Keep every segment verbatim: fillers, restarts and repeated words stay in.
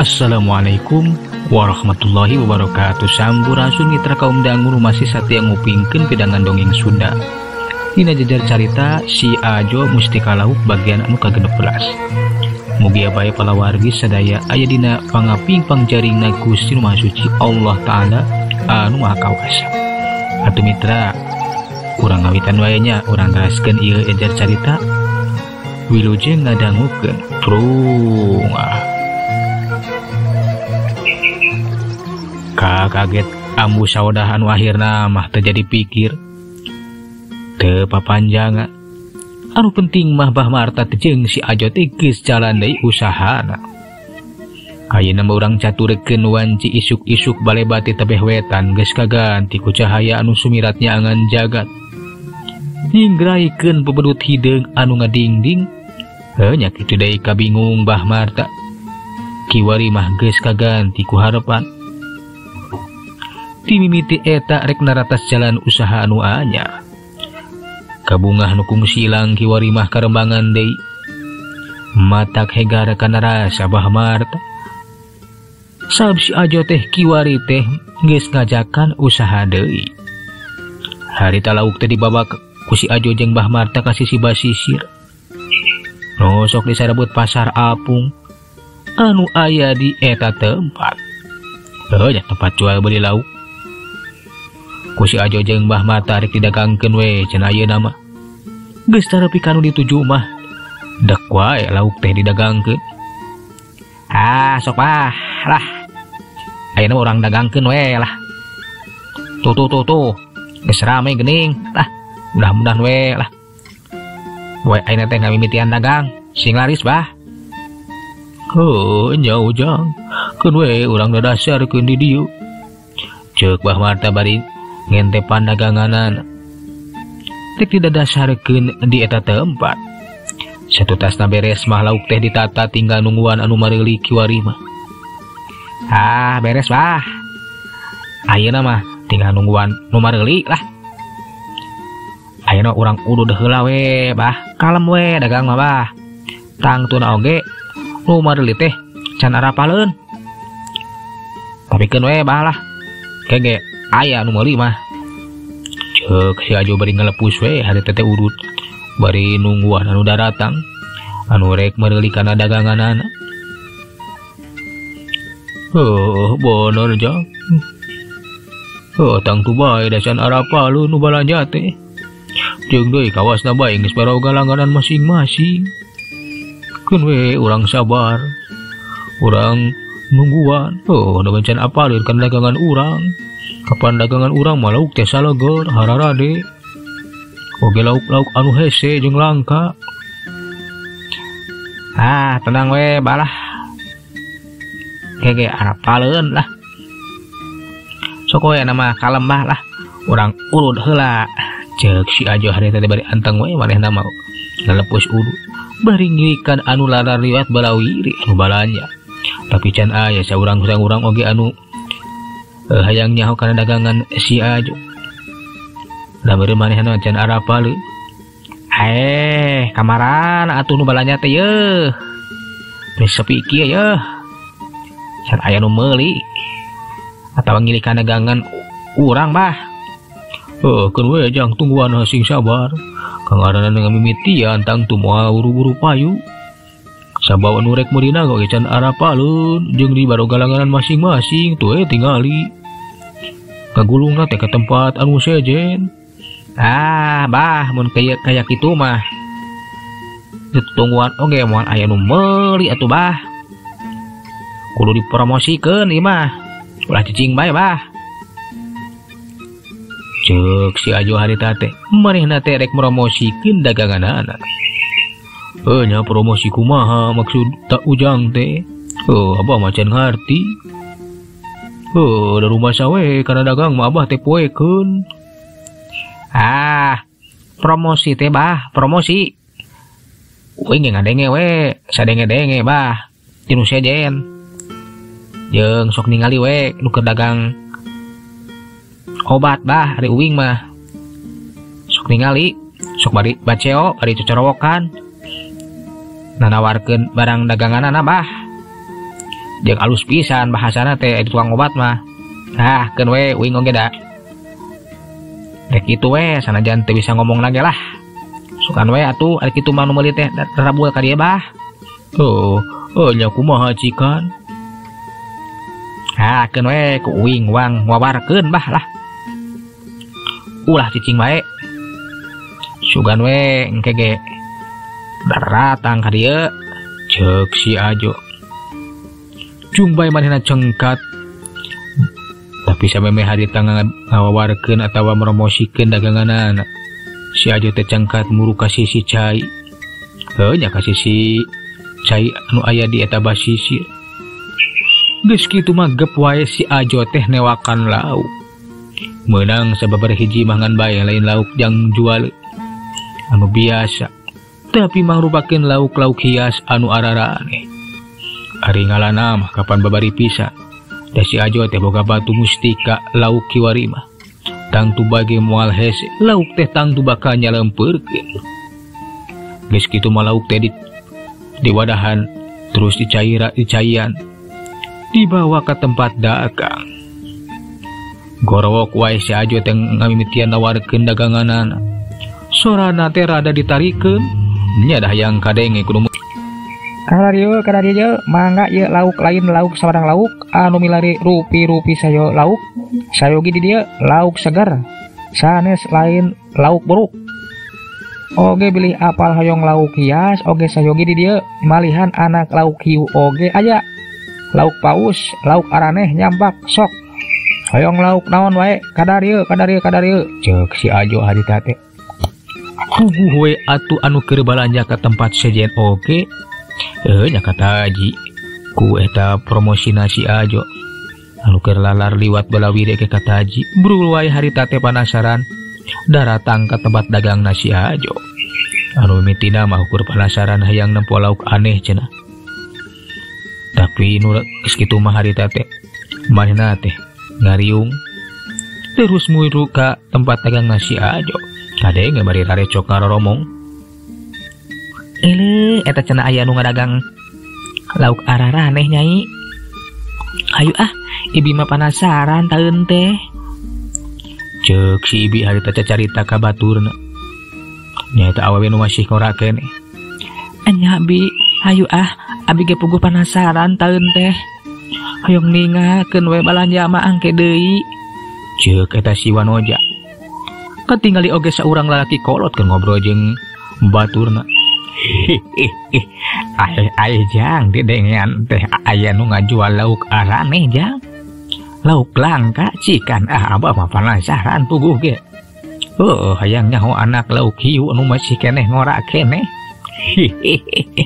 Assalamualaikum warahmatullahi wabarakatuh. Sampurasun mitra kaum dangu masih satia ngupingkeun pidangan dongeng Sunda. Dina jajar carita Si Ajo Mustika Lauk bagian anu kagenep belas. Mugi bae palawargi sadaya aya dina pangaping pangjaringna Gusti Nu Maha Suci Allah Ta'ala anu Maha Kawasa. Atuh mitra, urang ngawitan wae nya urang teraskeun ieu jajar carita. Wilujeng ngadangukeun trungah. Kaget ambu saudah anu akhirna mah terjadi pikir teu papanjang anu penting mah Bah Marta jeung si Ajo teh geus jalan deui usahana. Ayeuna mah urang caturkeun wanci isuk-isuk balebati tebeh wetan geus kaganti ku cahaya anu sumiratnya angan jagat. Ninggraikeun pebedut hideung anu ngadingding. Heuh nya kitu deui kabingung Bah Marta. Kiwari mah geus kaganti ku harepan. Ti mimiti eta rek naratas jalan usaha anu anyar. Kabungah nu kungsi ilang kiwari mah karembangan deui. Matak hegara kana rasa Bah Marta. Sabab si Ajo teh kiwari teh geus ngajakan usaha deui. Harita lauk teh dibabak ku si Ajo jeung Bah Marta ka sisi basisir. No sok disarebut pasar apung anu aya di eta tempat. Heuh nya tempat jual beli lauk. Ku si Ajo jeung Bah Marta rek didagangkeun we cenah ayeuna mah. Geus tarepi kanu dituju mah dek wae lauk teh didagangkeun. Ah sok Bah lah. Ayeuna urang dagangkeun we lah. Tuh tuh tuh tuh. Geus rame geuning lah. Mudah-mudahan we lah. We ayeuna teh ngamimitian dagang sing laris Bah. Heuh nya ujang. Keun we urang dadasarkeun di dieu. Ceuk Bah Marta bari ngentepan daganganan tek tidak dasarkeun di eta tempat. Satu tasna beres mah lauk teh ditata tinggal nungguan anu mareuli kiwari mah. Ah beres Bah. Ayeuna mah tinggal nungguan nu mareuli lah. Ayeuna urang uduh heula we Bah, kalem we dagang mah Bah. Tangtuna oge nu mareuli teh can arapaleun. Tapikeun we Bah lah. Kege aya anu meuli mah. Ceuk si Ajo bari ngalepus we hari teh urut bari nungguan anu daratang anu rek mereuli kana daganganana. Heuh bener jang. Heuh tangtu bae dasan arapaleun nu balanja teh. Jeung deui kawasna bae geus baroga langganan masing-masing. Keun we urang sabar. Urang nungguan. Oh da can apaleun kan dagangan urang. Kapan dagangan urang mah lauk teh saleger hararade. Oge lauk-lauk anu hese jeung langka. Ah tenang we balah. Kege arapaleun lah. Sok we nama kalem bah lah. Urang urut heula. Ceuk si Ajo hari teh bari anteng we manehna mah ngalepus urut. Bari ngirikan anu lara riwayat balawiri anu balanya. Tapi can aya saurang-urang oge anu uh, hayang nyaho kana dagangan si Ajo. Da beureum manehna can arapaleun. Eh, kamaran atuh nu balanya teh yeuh. Geus sepi kieu yeuh. Can aya nu meuli atawa ngilikan dagangan urang Bah. Heuh, keun we jang tungguan sing sabar. Kang aranna ngamimitian tangtu moal buru-buru payu. Sabawa nu rek meurina oge can arapaleun jeung di baroga langganan masing-masing tuh eh tingali. Kagulungna teh ka tempat anu sejen. Ah, Bah mun kaya kaya kitu mah. Ditungguan oge moal aya nu meuli atuh Bah. Kudu dipromosikeun ieu mah. Ulah cicing bae Bah. Ceuk si Ajo harita teh manehna teh rek promosikeun daganganana. Heuh nya promosi kumaha maksud tak ujang teh. Heuh abah macan ngarti. Heuh da rumah sawe kana dagang mah abah teh poekeun. Ah, promosi teh Bah, promosi. Uing ngadenge we, sadenge-denge Bah. Tinu sejen. Jeung sok ningali we nu keur dagang obat Bah, ari uing mah. Sok ningali, sok bari baceo, bari cocorowokan. Nanawarkeun barang daganganana Bah. jeung alus pisan bahasana teh tukang obat mah. Ah, keun we uing oge da. Rek kitu we sanajan teu bisa ngomong lagi lah. Sukan we atuh ari kitu mah nu meuli teh rabul ka dieu bah. Oh, oh nya kumaha cikan? Ah, keun we ku uing wang wawarkeun bah lah. Ulah cicing bae. Sugan we engke ge datang ka dieu ceuk si Ajo. Jumbai manehna cengkat. Tapi sameme hari tangan ngawawarkeun atawa meromosikeun daganganana. Si Ajo teh cengkat muru ka sisi cai. Heuh nya ka sisi cai anu aya di eta basisir. Geus kitu mah gep wae si Ajo teh newakan lauk. Meunang sababaraha hiji mangan bae lain lauk jang jual anu biasa. Tapi mangrupakeun lauk-lauk hias anu ararane. Ari ngalana mah kapan babari pisan. Da si Ajo teh boga batu mustika lauk kiwari mah. Tangtu bage moal hese lauk teh tangtu bakal nyalempeukeun. Geus kitu mah lauk teh di, di wadahan terus dicaira dicaian dibawa ke tempat dagang. Gorowok wae si Ajo teh ngamimitian nawarkeun daganganana. Sorana teh rada ditarikeun nya dah yang kadenge kudu Kada dieu, kada dieu, mangga ieu lauk lain lauk sabarang lauk anu milari rupi-rupi sayo lauk. Sayogi di dieu lauk segar. Sanes lain lauk buruk. Oge bilih apal hoyong lauk hias, oge sayogi di dieu malihan anak lauk hiu oge aya. Lauk paus, lauk araneh nyampak sok. Hoyong lauk naon wae, kada dieu, kada dieu, kada dieu. Ceuk si Ajo harita teh. Puguh we atuh anu keur balanja ka tempat sejen oge. Eh nya kata Haji ku eta promosina si Ajo anu keur lalar liwat balawide ke kata Haji. Brul wae harita teh panasaran daratang ka tempat dagang nasi Ajo. Anu mimitina mah ukur penasaran hayang nempo lauk aneh cenah. Tapi nu geus kitu mah harita teh manehna teh ngariung terus muiru ka tempat dagang nasi Ajo. Kadenge bari rarecok ngaroromong. Ele eta cenah aya nu ngadagang lauk araraneh nyai. Hayu ah, ibi mah penasaran taeun teh. Ceuk si ibi harita teh carita ka baturna. Nya eta awewe nu masih ngorakeun. Anya abi, hayu ah, abi ge puguh penasaran taeun teh. Hoyong ningakeun we balanja mah angke deui. Ceuk eta si Wanoja. Katingali oge saurang lalaki kolot keur ngobrol jeung baturna. Hehehe, ayah ayah jang didengan teh aya nu ngajual lauk araneh jang. Lauk langka cikan ah abah mah penasaran puguh ge. Heuh hayang nyaho anak lauk hiu anu masih keneh ngorak keneh. Hehehe.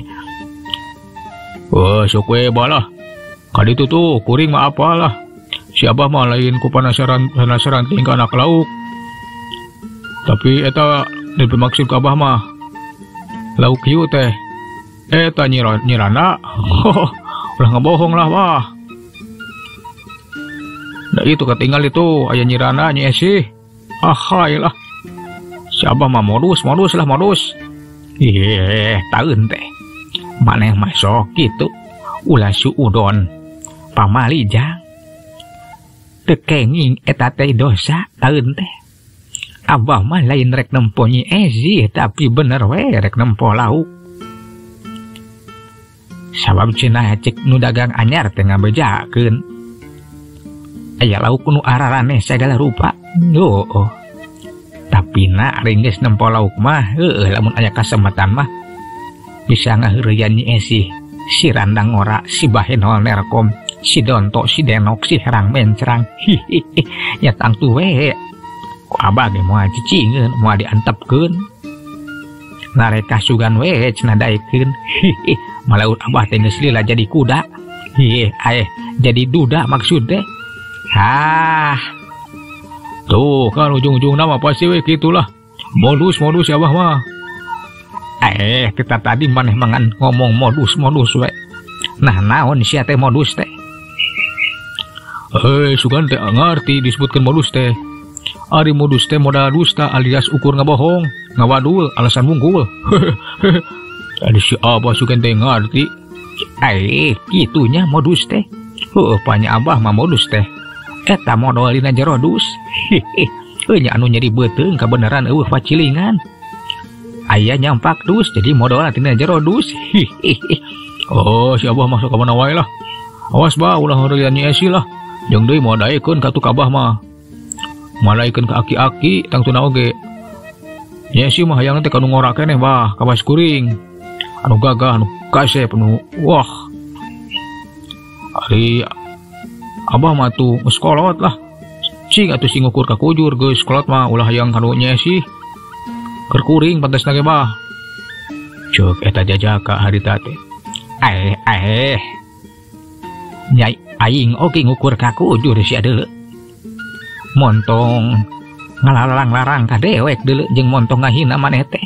Oh sok we balah. Kaditu tuh kuring mah apalah. Si abah mah lain ku penasaran penasaran tingkah anak lauk. Tapi eta dimaksud ka abah mah lauk hiu teh eta nyira nyirana. Ulah ngebohong lah mah. Da itu ketinggal itu aya nyirana nyi Esi. Ahai lah. Si abah mah modus modus lah modus. Ih taeun teh maneh mah sok kitu ulah suudon pamali jang. Teu kenging eta teh dosa taeun teh. Abah mah lain rek nempo nyi Ezi tapi bener we rek nempo lauk. Sabab cenah cek nu dagang anyar teh ngabejakeun. Aya lauk nu araraneh sagala rupa. Yo. Oh. Tapi na ringgeus nempo lauk mah heueuh lamun aya kasempatan mah bisa ngaheureuyan nyi Ezi. Si Randang Ora, si Bahenol Nerkom, si Donto, si Denok, si Herang Mencrang. Hihihi. Ya tangtu we. Ku abah ge moal cicingeun moal diantepkeun. Nareka sugan we cenah daekeun. Hihi malaut abah teh geus lila jadi kuda. Hihi aeh jadi duda maksud teh. Hah. Tuh kan ujung-ujungna mah pasti we kitulah. Modus-modus ya abah mah. Eh kita tadi maneh mangan ngomong modus-modus we. Nah naon sia teh modus teh? Eh sugan teh ngarti disebutkeun modus teh. Ari modus teh modal dusta alias ukur ngabohong, ngawadul alasan wungkul. Tadi si abah sugan teh ngarti. Ai kitunya modus teh. Heuh panya abah mah modus teh. Eta modal dina jero dus. Heuh nya anu nyeri beuteung kabeneran eueuh pacilingan. Aya nyampak dus jadi modal dina jero dus. Oh si abah masuk ka mana wae lah. Awas bah ulah heureun Nyi Esi lah. Jeung deui modaekeun ka tu kabah mah. Malaikeun ka aki-aki tangtuna oge. Nyi Esi mah hayang teh kanu ngora keneh bah ka bas kuring. Anu gagah anu kasep anu wah. Ari abah mah tuh geus kolot lah. Cing atuh sing ngukur ka kujur geus kolot mah ulah hayang kanu Nyi Esi. Keur kuring pantasna ge bah. Ceuk eta jajaka harita teh. Eh eh. Nyai aing oge ngukur ka kujur sia deuleu. Montong ngalalang-larang ka dewek deuleu jeung montong ngahina maneh teh.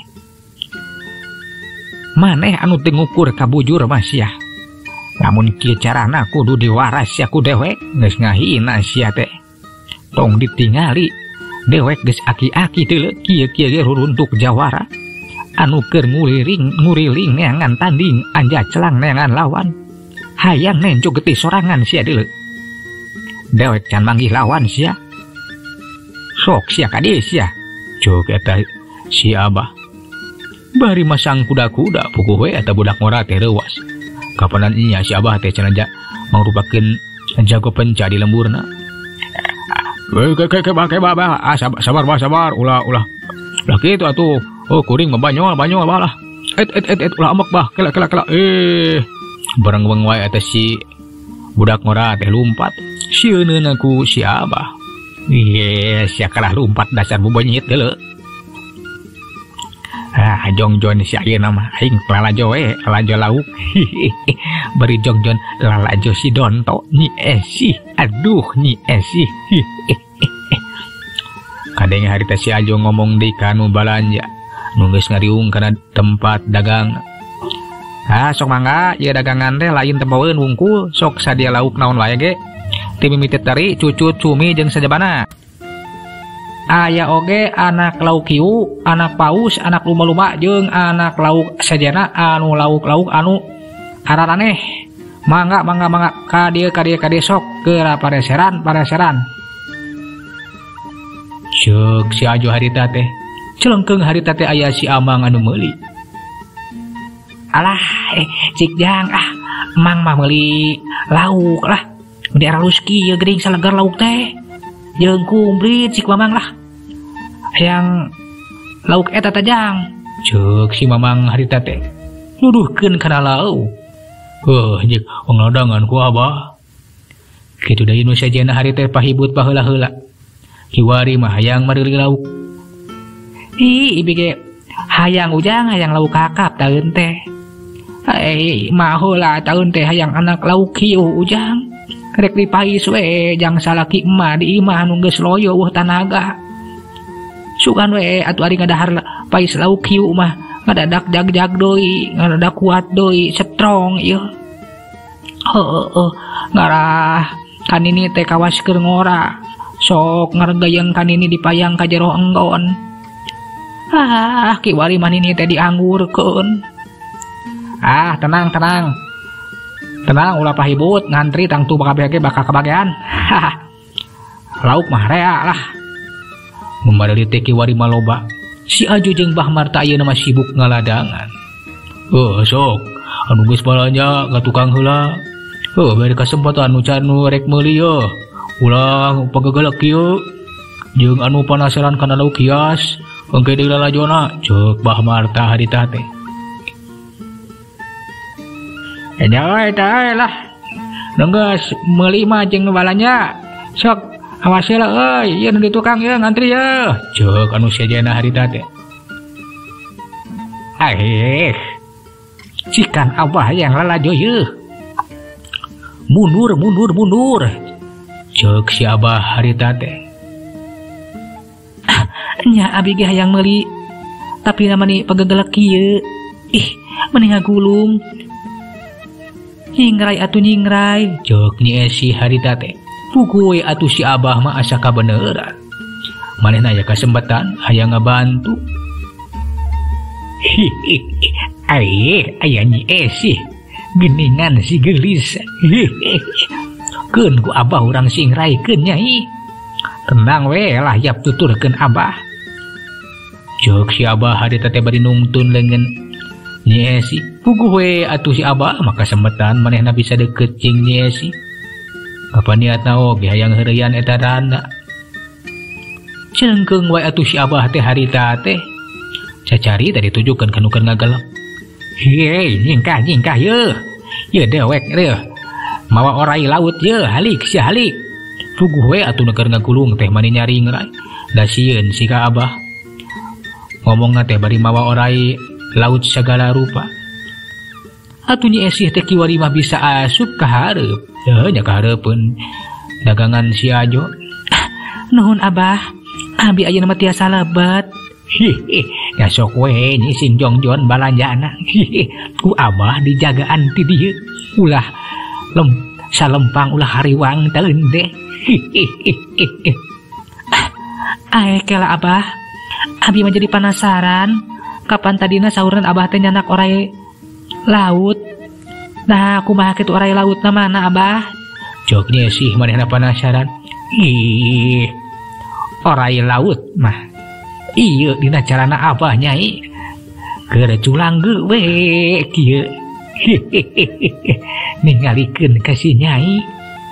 Maneh anu teu ngukur ka bujur mah sia. Lamun kieu carana kudu diwaras sia ku dewek geus ngahina sia teh. Tong ditingali dewek geus aki-aki deuleu kieu-kieu ge ruruntuk jawara. Anu keur nguliring nguriling neangan tanding anja celang neangan lawan. Hayang nenjo getih sorangan sia deuleu. Dewek can manggih lawan sia. Sok sia ka dieu sia. Ceuk eta si abah. Bari masang kuda-kuda puguh we eta budak ngora teh reuwas. Kapanan nya si abah teh cenah mangrupakeun jago penca di lemburna. Weh ke ke ke bah ke bah bah ah, sabar sabar bah sabar ulah ulah. Lah kitu atuh. Oh kuring mah banyol banyol bah lah. Et et et et ulah amek bah kela kela kela. Eh bareng weng wae eta si budak ngora teh lumpat. Sieuneuh aku si abah. Iye sia kalah lumpat dasar bubonyit deuleu. Ah jongjon si ayeuna mah aing lalajo we lalajo lauk. Bari jongjon lalajo si Donto Nyi Esi. Aduh Nyi Esi. Kadenge harita si Ajo ngomong deui ka nu balanja nu geus ngariung kana tempat dagang. Ah sok mangga ieu dagangan teh lain tempoeun wungkul sok sadia lauk naon wae ge. Ti mimitit tari cucut cumi jeung sajabana. Aya oge anak lauk hiu, anak paus, anak lumba-lumba jeung anak lauk sajana anu lauk-lauk anu araraneh. Mangga mangga mangga ka dieu ka dieu ka dieu sok keur pareseran pareseran. Ceuk si Ajo harita teh. Celengkeung harita teh aya si Amang anu meuli. Alah eh cik jang ah emang mah meuli lauk lah. Di aralus kieu geuning salegar lauk teh. Jeung kumplit cik Mamang lah. Hayang lauk eta tajang. Ceuk si Mamang harita teh. Nuduhkeun kana lauk. Heuh jeung wong ladangan ku abah. Kitu deui nu sajana hari teh pahibut paheula-heula. Kiwari mah hayang mareuli lauk. Ih ibi ge hayang ujang hayang lauk kakap taeun teh. Eh mah heula taeun teh hayang anak lauk hiu ujang. Rek dipais we jang salaki emah di imah anu geus loyo weuh tanaga. Sugan we atuh ari ngadahar pais lauk hiu mah ngadadak jag-jag deui, ngadadak kuat deui, strong ieu. Heueuh ngarah kanini teh kawas keur ngora. Sok ngargayeng kanini dipayang ka jero enggon. Ah kiwari manini teh dianggurkeun. Ah tenang tenang. Tenang ulah pahibut ngantri tangtu bakabeh ge bakal kabagean. Lauk mah rea lah. Membadali teh kiwari maloba. Si Ajo jeung Bah Marta ayeuna mah sibuk ngaladangan. Heuh sok anu geus balanja ngatukang heula. Heuh bari kasempatan nu can nu rek meuli yeuh. Ulang pagagalak kieu jeung anu panasaran kana lauk hias engke deui lalajona ceuk Bah Marta harita teh. Enya eta lah. Nenggeus meuli mah jeung nu balanja. Sok awas heula euy, ieu nu di tukang ieu ngantri yeuh. Ceuk anu sajana harita teh. Eh. Cikan abah yang lalajo yeuh. Mundur mundur mundur. Ceuk si abah harita teh. Nya abi ge hayang meuli. Tapi namani pagagalak kieu. Ih, mending ngagulung. Nyingrai atuh nyingrai. Ceuk Nyi Esi harita teh. Puguh we atuh si abah mah asa kabeneran. Manehna aya kasempatan hayang ngabantu. Hihi. Aih, aya Nyi Esi. geningan si gelis. Keun ku abah urang sing raikeun nyai. Tenang we lah yap tuturkeun abah. Jok si abah hade teh bari nungtun leungeun Nyi Esi. Puguh we atuh si abah maka sembetan manehna bisa deukeut jeung Nyi Esi. Kapaniatna oge hayang heureuyan eta randa. Celengkeung wae atuh si abah teh harita teh. Cacari tadi tujukeun ka nu keur ngagelep. Hei, nyingkah nyingkah ye. Ye dewek reuh. Mawa orai laut ye, halik sia halik. Puguh we atuh nu keur ngagulung teh mani nyaring rai. Da sieun si ka abah. Ngomongna teh bari mawa orai laut segala rupa. Atuh Nyi Esi teh kiwari mah bisa asup ka hareup. Heuh nya ka hareupeun dagangan si Ajo. Nuhun abah. Abi ayeuna mah tiasa lebat. Hihi, ya sok we nyi sing jongjon balanjana. Hihi, ku abah dijagaan ti dieu. Ulah lem salempang ulah hariwang teun deh. Hihi. Ae kela abah. Abi mah jadi penasaran. Kapan tadina saureun abah teh nyanak orai laut. Nah, kumaha kitu orai lautna mana abah? Joknya sih manehna penasaran. Ih. Orai laut mah. Iya dina carana abah nyai. Keur culang ge we kieu. Ningalikeun ka si nyai.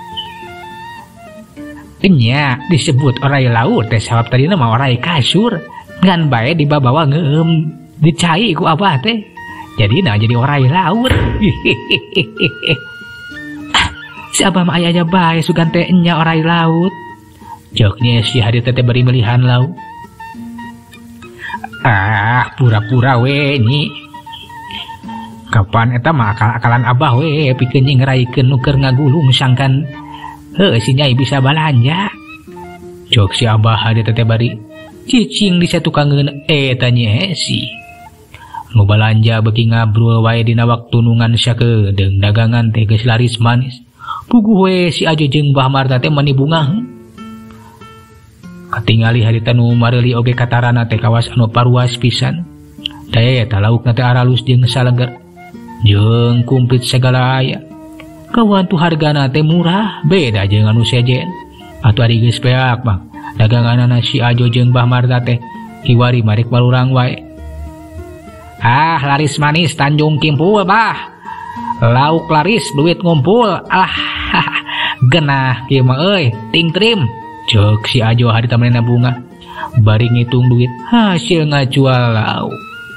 Nya disebut orai laut teh sabab tadina mah orai kasur. Ngan bae dibabawa ngeum dicai ku abah teh. Jadi nah jadi orai laut. Si abah mah aya aja bae sugan teh nya orai laut. Joknya si hadi teh bari melihan laut. Ah, pura-pura we nyi. Kapan eta mah akal-akalan abah we pikeun nyi ngeraikeun nu keur ngagulung sangkan heuh si nyai bisa balanja. Jok si abah hade teh bari cicing di satukangeun eta Nyi Esi. Nu balanja beuki ngabrul wae dina waktu nungan sakedeung dagangan teh geus laris manis. Puguh we si Ajo jeung Mbah Marta teh mani bunga. Katingali harita nu mareuli oge katarana teh kawas anu paruas pisan. Daya eta laukna teh aralus jeung saleger. Jeung kumplit sagala aya. Kawan tu hargana teh murah, beda jeung anu sejen. Atuh ari geus peak mah. Daganganna si Ajo jeung Mbah Marta teh kiwari marek balurang wae. Ah, laris manis Tanjung Kimpul, bah. Lauk laris, duit ngumpul. Alah, genah kieu mah euy, ting trim. Jok si Ajo hari tamanena bunga. Bari ngitung duit hasil ngajual lauk.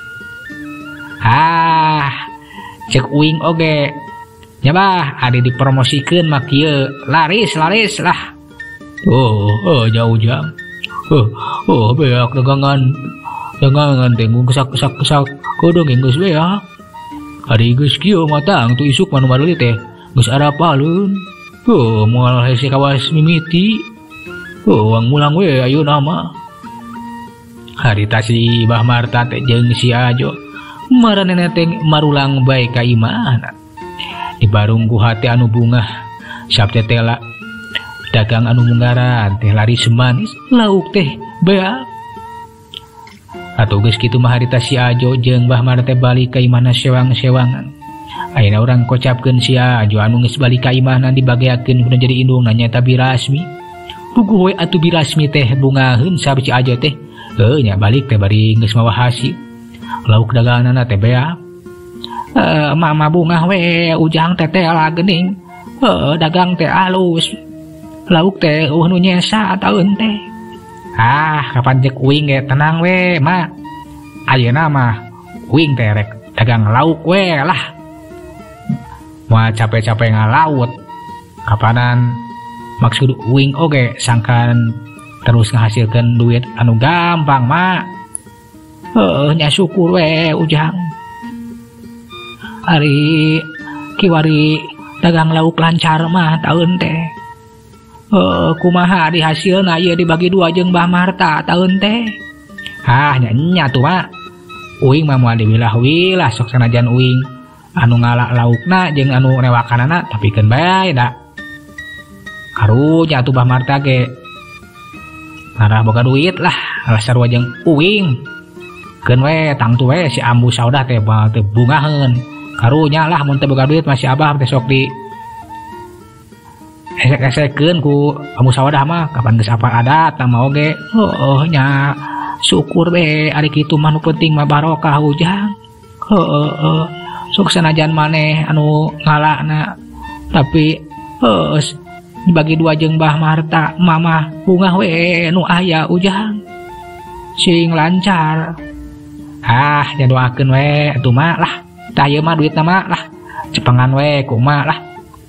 Ah, cek uing oge. Nya bah, ade dipromosikeun mah kieu laris laris lah. Oh, oh jauh jam. Oh, oh beak dagangan. Dagangan teh kesak-kesak-kesak kodong geus we ya. Ari geus kieu matang tu isuk manu mareli teh geus arapaleun. Oh, moal hese kawas mimiti. Oh, wang mulang we ayeuna mah. Harita si Mbah Marta teh jeung si Ajo maranena teh marulang bae ka imahna. Di barung ku hate anu bunga sabte tela dagang anu munggaran teh laris manis lauk teh beak. Atuh geus kitu mah harita si Ajo jeung Mbah Marta teh balik ka imahna sewang-sewangan. Ayeuna urang kocapkeun si Ajo anu geus balik ka imahna dibageakeun kudu jadi indungna nyaeta Birasmi. Puguh we atuh Birasmi teh bungaheun sabab si Ajo teh heuh nya balik teh bari geus mawa hasil. Lauk daganganna teh beak. Eh mama bunga we ujang teh teh lah geuning. Heuh dagang teh alus. Lauk teh uh nu nyesa taeun teh. Ah, kapan jek uing ge tenang we, mak. Ayeuna mah uing teh rek dagang lauk we lah. Moal capek-capek ngalaut. Kapanan maksud uing oge sangkan terus ngahasilkeun duit anu gampang, mak. Heuh nya syukur we ujang. Ari kiwari dagang lauk lancar mah taeun teh. Heuh kumaha di hasilna ieu dibagi dua jeung Mbah Marta taeun teh. Hah nya nya tuh mak. Uing mah moal diwilah-wilah sok sanajan uing anu ngalak laukna jeung anu rewakanana tapikeun bae da. Karunya atuh Mbah Marta ge ngarah boga duit lah alah sarua jeung uing. Keun we tang tu we si ambu saudah teh teh bungaheun karunya lah mun teu boga duit masih abah teh sok di esek-esekeun ku pamusawadah mah kapan geus apa adat mah oge. Heueuh nya syukur be ari kitu mah nu penting mah barokah ujang. Heueuh sok sanajan maneh anu ngalana tapi heuh dibagi dua jeung Mbah Marta mama bunga we nu aya ujang sing lancar. Ah nya doakeun we atuh mah lah tah ieu mah duitna mah lah cepengan we kumaha lah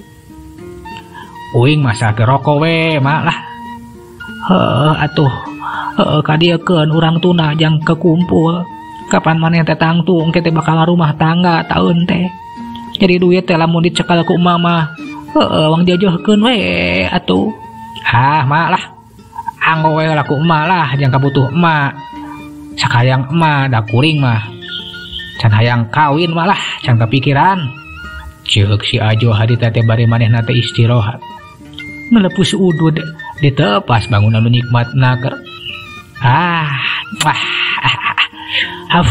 uing masa ke rokok we mah lah. Heuh atuh heuh kadiekeun urang tuna jang kekumpul kapan maneh teh tangtung teh bakal rumah tangga taeun teh jadi duit teh lamun dicekal ku mama heuh wang jajohkeun we atuh. Ah mah lah anggo we laku emak lah jang kabutuh emak sakayang emak da kuring mah can hayang kawin mah lah can kepikiran. Ceuk si Ajo hari teh bari manehna teh istirahat melepus udud ditepas bangun anu nikmatna keur. Ah ah ah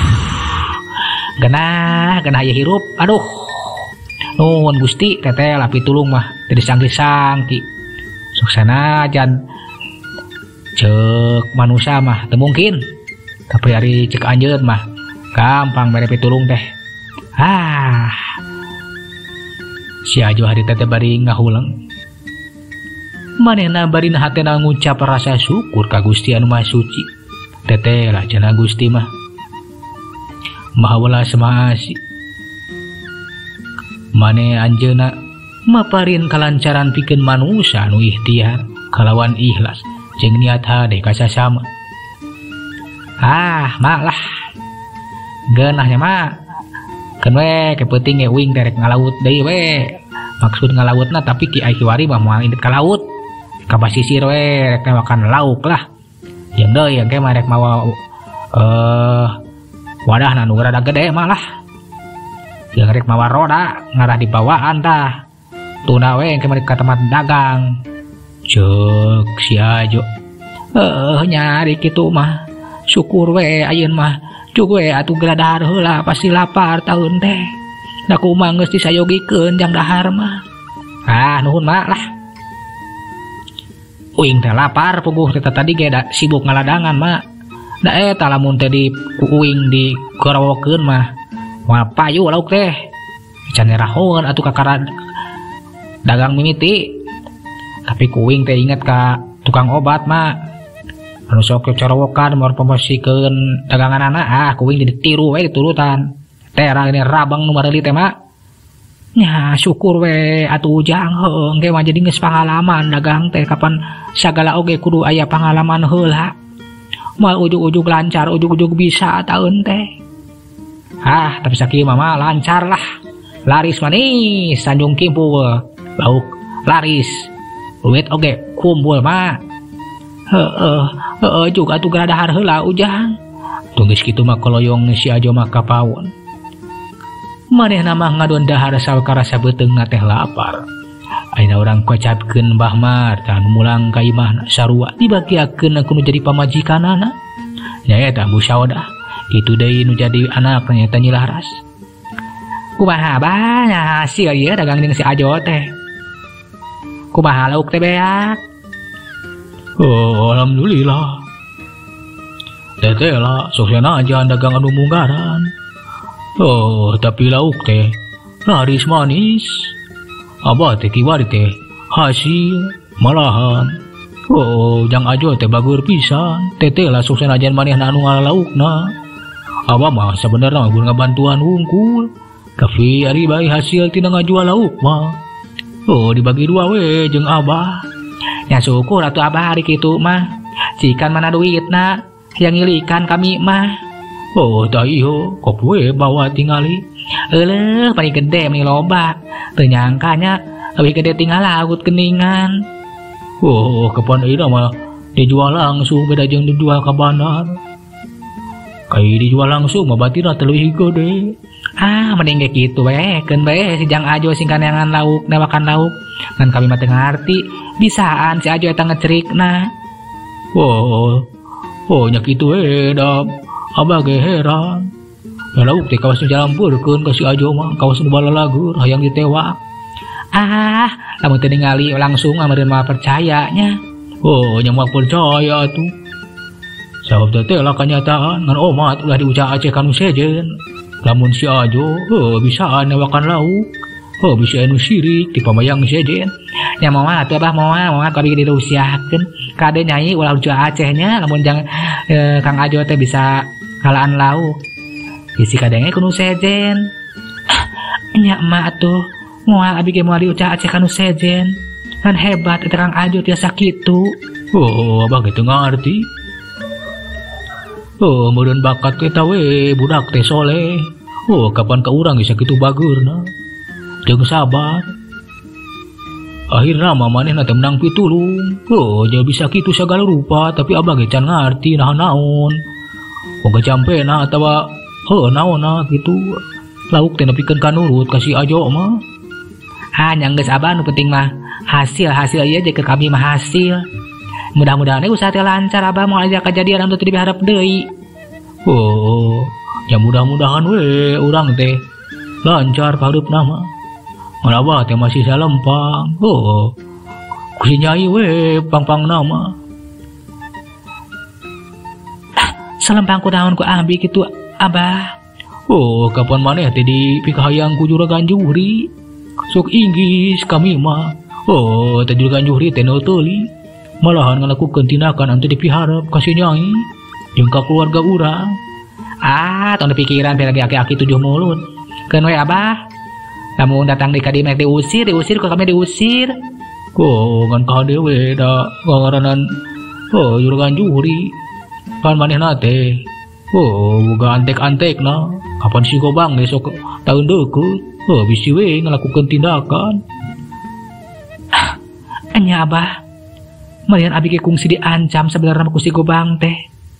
genah genah aya hirup aduh nuhun Gusti teteh lah pitulung mah teu disangki-sangki sok sanajan cek manusia mah teu mungkin tapi ari cek anjeun mah gampang mere pitulung teh. Ah si Ajo hari teh bari ngahuleng manehna bari na hatena ngucap rasa syukur ka Gusti anu Maha Suci. Teteh lah cenah Gusti mah Maha welas Maha Asih. Mane anjeuna maparin kalancaran pikeun manusia anu ikhtiar kalawan ikhlas jeung niat hade ka sasama. Ah mak lah geunahnya mak keun we ke penting ge uing derek ngalaut deui we maksud ngalautna tapi ki ai kiwari mah moal indit ka laut ka basisir we rek makan lauk lah jeung deui engke mah rek mawa eh wadahna nu rada gede mah lah jeung rek mawa roda ngarah di bawaan tah tuna we engke mah ka tempat dagang. Ceuk si Ajo heuh nyari kitu mah syukur we ayeun mah cuk we atuh geladahar heula pasti lapar taeun teh da kumaha geus disayogikeun jang dahar mah. Ah nuhun mak lah uing teh lapar puguh teh tadi ge da sibuk ngaladangan mak da eta lamun teh di ku uing di gorowokeun mah moal payu lauk teh can nerahoeun atuh kakara dagang mimiti tapi ku uing teh inget ka tukang obat mak anu sok corowokan mor promosikeun daganganana. Ah kuing ditiru we diturutan tera ini rabang nu mareuli teh mak nya syukur we atuh ujang heuh engke mah jadi geus pangalaman dagang teh kapan sagala oge kudu aya pangalaman heula moal ujug-ujug lancar ujug-ujug bisa taeun teh. Ah tapi sakieu mah lancar lah laris manis sanjung kimpul lauk laris duit oge kumpul mak. Heeh heeh juga atuh geladahar heula ujang tong geus kitu mah koloyong si Ajo mah kapaun manehna mah ngadon dahar sawekara sabeteungna teh lapar. Ayeuna urang kocapkeun Mbah Marta anu mulang ka imahna sarua dibagiakeun ku nu jadi pamajikanana nyaeta Bu Saudah kitu deui nu jadi anakna nyaeta Nyi Laras. Kumaha bah nya hasil ieu dagang jeung si Ajo teh kumaha lauk teh beak. Oh alhamdulillah teteh lah sok sanajan dagang anu munggaran. Oh tapi lauk teh laris manis abah teh kiwari teh hasil malahan. Oh jang Ajo teh bagur pisan teteh lah sok sanajan manehna anu ngalaukna abah mah sabenerna gur ngabantuan wungkul tapi ari bae hasil tina ngajual lauk mah oh dibagi dua we jeung abah. Ya syukur atuh abah hari kitu mah cikan mana duitna yang ngilikan kami mah. Oh tah ieu kok we bawa tingali euleuh paling gede meni loba teu nyangkanya leuwih gede tinggal laut geningan. Oh kapan ieu mah dijual langsung beda jeung dijual ka bandar kai dijual langsung mah batirna teu leuwih gede. Ah mending ge kitu we keun bae si Jang Ajo sing kaneangan lauk newakan lauk ngan kami mah teu ngarti bisaan si Ajo eta ngecerikna. Oh oh nya kitu we da abah ge heran lauk teh kawas jalampurkeun ka si Ajo mah kawas nu balalagur hayang ditewak. Ah, lamun teu ningali langsung ameureun mah percayanya. Oh, nya mah percaya tuh. Sabab teh lah kenyataan ngan omat ulah diucap aceh kanu sejen. Lamun si Ajo, oh bisaan newakan lauk. Oh bisa anu sirik di pamayang sejen. Nya moal atuh Abah moal moal kabeh dirusiakeun. Kade nyai ulah ucap acehnya lamun jang eh, Kang Ajo teh bisa ngalaan lauk. Isi kadenge kudu sejen. Nya emak atuh moal abi ge moal diucap aceh kanu sejen. Kan hebat eta Kang Ajo tiasa kitu. Oh, Abah gitu ngarti. Oh, meureun bakat kita we budak teh soleh. Oh, kapan ka urang bisa kitu bageurna. Jeung sabar. Akhirna mah manehna teh menang pitulung. Oh, dia bisa kitu sagala rupa tapi Abah ge can ngarti naha naon. Boga campena atawa heuh naonna kitu. Lauk teh nepikeun ka nurut ka si Ajo mah. Ah, nya geus Abah nu penting mah hasil-hasil ieu jeung kami mah hasil. Mudah-mudahan usaha teh lancar Abah mau aja kejadian anu teu diharap deui. Oh, ya mudah-mudahan we urang teh lancar kareupna mah. Mun Abah teh masih salempang. Oh, ku si nyai we pang-pangna mah. Salempang ku naon ku abi kitu Abah. Oh, kapan maneh teh dipikahayang ku Juragan Juhri. Sok inggis kami mah. Oh, teh Juragan Juhri teh nu teuli. Malahan ngalakukeun tindakan anu dipiharap ka si nyai jeung ka keluarga urang. Ah, tong pikiran pe lagi aki-aki tujuh mulut. Keun we Abah. Lamun datang di kadi mek diusir, diusir ku kami diusir. Oh, ngan ka dewe da ngaranan oh Juragan Juhri. Pan manehna teh. Oh, boga antek-antekna. Kapan si Gobang ge sok taun deukeut. Oh, bisi we ngalakukeun tindakan. Anya Abah. Marian abi ge kungsi diancam sebenarnya ku si Gobang teh.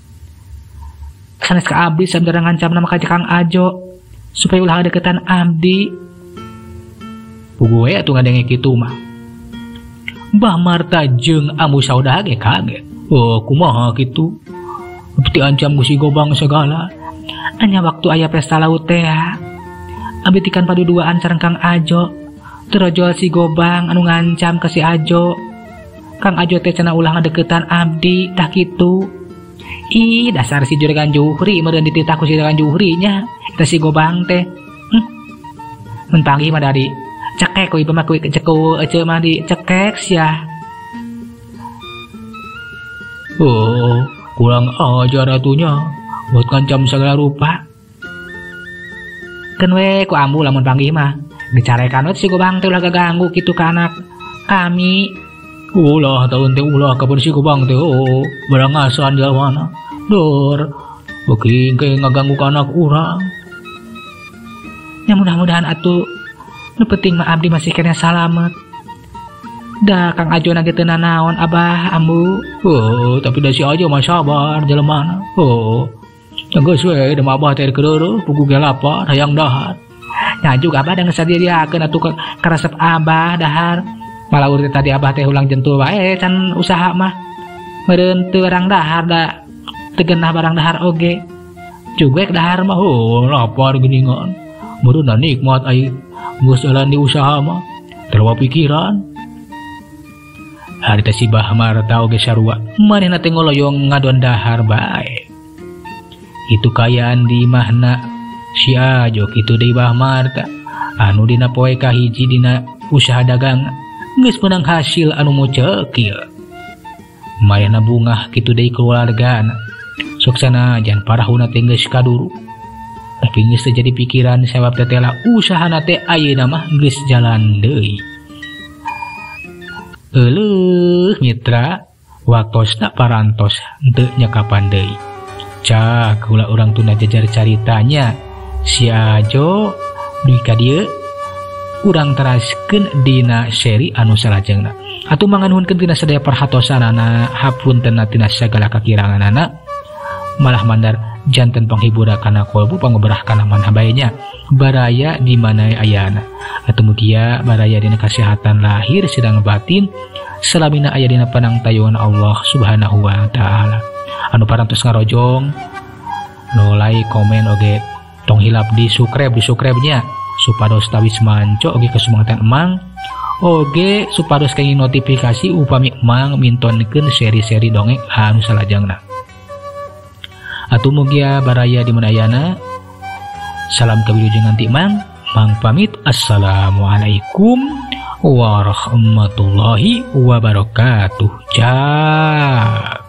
Sanes ka abdi sebenarnya ngancam nama ka Kang Ajo supaya ulah deketan abdi. Pugu we atuh ngadenge kitu mah. Mbah Marta jeung Ambu Sauda ge kaget. Oh, kumaha kitu? Beuti ancam ku si Gobang segala. Anya waktu aya pesta laut teh. Abdi tikan paduduaan sareng Kang Ajo. Terojol si Gobang anu ngancam ka si Ajo. Kang Ajo teh cenah ulah ngadeukeutan abdi tah kitu. Ih, dasar si Juragan Juhri meureun dititah ku si Juragan Juhri nya. Eta si Gobang teh. Hm. Mun panggih mah dari cekek ku ieu mah ku ceku ece mah di cekek sia. Oh, kurang ajar atunya buat ngancam segala rupa. Keun we ku ambu lamun panggih mah dicarekan we si Gobang teh ulah gaganggu kitu ka anak kami. Ulah tahun teh ulah kapan si Gobang teh oh berangasan jalwana. Dor beuking ke ngaganggu ka anak urang. Ya mudah-mudahan atuh nu penting mah abdi masih kena salamet. Da Kang Ajo na ge teu nanaon Abah ambu. Oh, tapi da si Ajo mah sabar jelemana. Oh. Geus we da Abah teh keureuh pugu ge lapar hayang dahar. Nya juga Abah da ngasadiakeun atuh ka resep Abah dahar. Malaur tadi Abah teh ulang jentul wae can usaha mah. Meureun teu urang dahar da teu geunah barang dahar oge. Jugrek dahar mah oh lapar geuningan. Meureunna nikmat ai geus jalan di usaha mah. Teu pikiran. Hari teh si Bah Marta oge sarua. Manehna teh ngoloyong ngadon dahar bae. Itu kayaan di mahna si Ajo kitu deui Bah Marta. Anu dina poe kahiji dina usaha dagang geus menang hasil anu mocekil. Manehna bungah kitu deui keluargana. Sok sanajan parahuna teh geus kaduru. Tapi geus teu jadi pikiran sabab teh tela usahana teh ayeuna mah geus jalan deui. Eueuh mitra, waktosna parantos teu nyakapan deui. Cak ulah urang tunda jajar caritanya si Ajo di ka dieu urang teraskeun dina seri anu salajengna. Atuh manganuhunkeun tina sadaya perhatosanana hapuntenna tina sagala kakiranganana. Malah mandar janten panghibura kana kolbu pangoberah kana manah baenya. Baraya di mana ayana. Atuh mugia baraya dina kasehatan lahir sedang batin salamina aya dina panangtayuan Allah Subhanahu wa taala. Anu parantos ngarojong, no like, komen oge tong hilap di subscribe di subscribe-nya supados tawis manco oge kesumangatan emang oge supados kenging notifikasi upami emang mintonkeun seri-seri dongeng anu salajengna. Atuh mugia baraya di manayana. Salam kawilujengan nanti mang mang pamit. Assalamualaikum warahmatullahi wabarakatuh. Ciao.